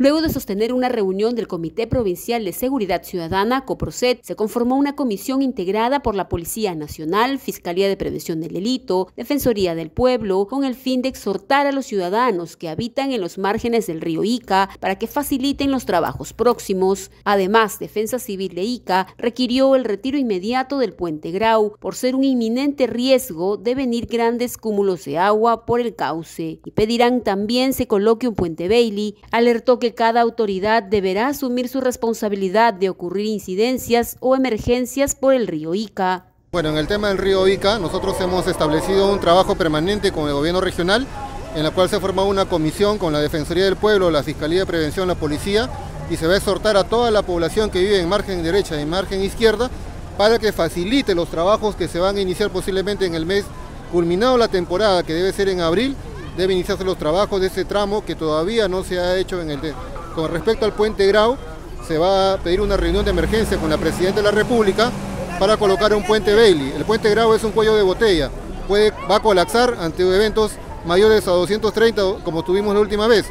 Luego de sostener una reunión del Comité Provincial de Seguridad Ciudadana, COPROSET, se conformó una comisión integrada por la Policía Nacional, Fiscalía de Prevención del Delito, Defensoría del Pueblo, con el fin de exhortar a los ciudadanos que habitan en los márgenes del río Ica para que faciliten los trabajos próximos. Además, Defensa Civil de Ica requirió el retiro inmediato del puente Grau por ser un inminente riesgo de venir grandes cúmulos de agua por el cauce. Y pedirán también se coloque un puente Bailey. Alertó que cada autoridad deberá asumir su responsabilidad de ocurrir incidencias o emergencias por el río Ica. Bueno, en el tema del río Ica, nosotros hemos establecido un trabajo permanente con el gobierno regional, en la cual se ha formado una comisión con la Defensoría del Pueblo, la Fiscalía de Prevención, la Policía, y se va a exhortar a toda la población que vive en margen derecha y en margen izquierda para que facilite los trabajos que se van a iniciar posiblemente en el mes, culminado la temporada, que debe ser en abril. Deben iniciarse los trabajos de ese tramo que todavía no se ha hecho. Con respecto al puente Grau, se va a pedir una reunión de emergencia con la Presidenta de la República para colocar un puente Bailey. El puente Grau es un cuello de botella, va a colapsar ante eventos mayores a 230, como tuvimos la última vez,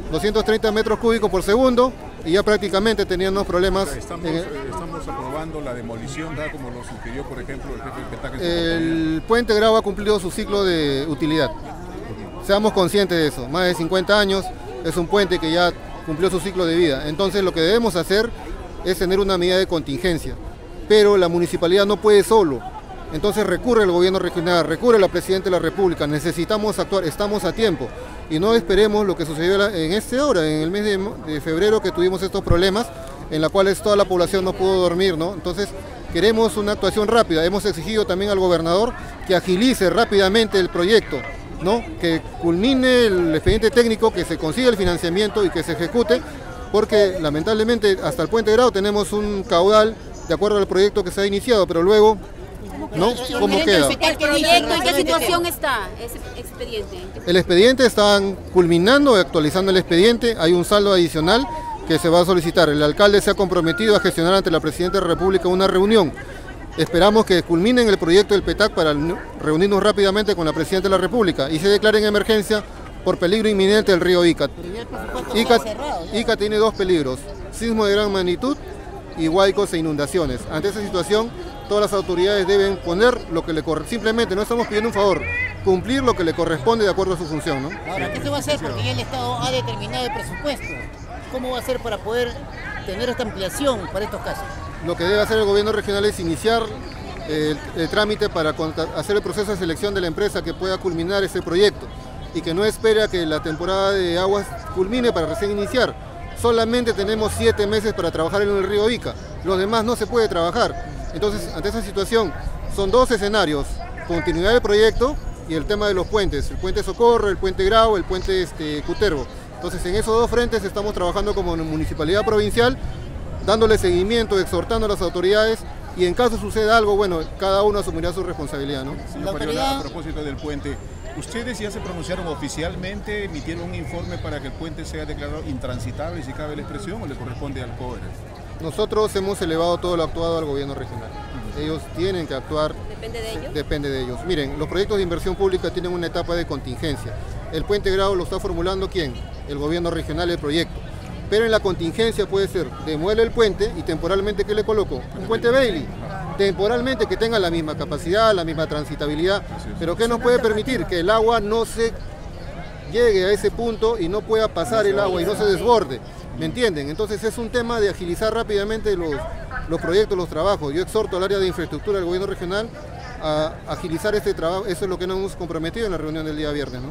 230 metros cúbicos por segundo, y ya prácticamente teníamos problemas. Estamos aprobando la demolición, ¿verdad? Como lo sugirió, por ejemplo, el jefe del PETAC. El puente Grau ha cumplido su ciclo de utilidad. Seamos conscientes de eso, más de 50 años, es un puente que ya cumplió su ciclo de vida. Entonces lo que debemos hacer es tener una medida de contingencia, pero la municipalidad no puede solo. Entonces recurre el gobierno regional, recurre la Presidenta de la República, necesitamos actuar, estamos a tiempo. Y no esperemos lo que sucedió en en el mes de febrero, que tuvimos estos problemas, en los cuales toda la población no pudo dormir, ¿no? Entonces queremos una actuación rápida. Hemos exigido también al gobernador que agilice rápidamente el proyecto, ¿no? Que culmine el expediente técnico, que se consiga el financiamiento y que se ejecute, porque lamentablemente hasta el puente Grau tenemos un caudal de acuerdo al proyecto que se ha iniciado, pero luego, ¿no? ¿Cómo queda? ¿El proyecto en qué situación está ese expediente? El expediente están culminando, actualizando el expediente, hay un saldo adicional que se va a solicitar. El alcalde se ha comprometido a gestionar ante la Presidenta de la República una reunión. Esperamos que culminen el proyecto del PETAC para reunirnos rápidamente con la Presidenta de la República y se declare en emergencia por peligro inminente del río Ica. Ica tiene dos peligros: sismo de gran magnitud y huaicos e inundaciones. Ante esa situación, todas las autoridades deben poner lo que le corresponde. Simplemente no estamos pidiendo un favor, cumplir lo que le corresponde de acuerdo a su función, ¿no? Ahora, ¿qué se va a hacer? Porque ya el Estado ha determinado el presupuesto. ¿Cómo va a ser para poder tener esta ampliación para estos casos? Lo que debe hacer el gobierno regional es iniciar el trámite para hacer el proceso de selección de la empresa que pueda culminar ese proyecto y que no espere a que la temporada de aguas culmine para recién iniciar. Solamente tenemos 7 meses para trabajar en el río Ica, los demás no se puede trabajar. Entonces, ante esa situación, son dos escenarios: continuidad del proyecto y el tema de los puentes, el puente Socorro, el puente Grau, el puente Cutervo. Entonces, en esos dos frentes estamos trabajando como municipalidad provincial, dándole seguimiento, exhortando a las autoridades, y en caso suceda algo, bueno, cada uno asumirá su responsabilidad, ¿no? Señor Pariola, a propósito del puente, ¿ustedes ya se pronunciaron oficialmente, emitieron un informe para que el puente sea declarado intransitable, si cabe la expresión, o le corresponde al COERES? Nosotros hemos elevado todo lo actuado al gobierno regional. Ellos tienen que actuar. ¿Depende de ellos? Depende de ellos. Miren, los proyectos de inversión pública tienen una etapa de contingencia. El puente Grau lo está formulando ¿quién? El gobierno regional, el proyecto. Pero en la contingencia puede ser, demuele el puente y temporalmente, ¿qué le coloco? Un puente Bailey. Temporalmente que tenga la misma capacidad, la misma transitabilidad. Pero ¿qué nos puede permitir? Que el agua no se llegue a ese punto y no pueda pasar el agua y no se desborde. ¿Me entienden? Entonces es un tema de agilizar rápidamente los proyectos, los trabajos. Yo exhorto al área de infraestructura del gobierno regional a agilizar este trabajo. Eso es lo que nos hemos comprometido en la reunión del día viernes, ¿no?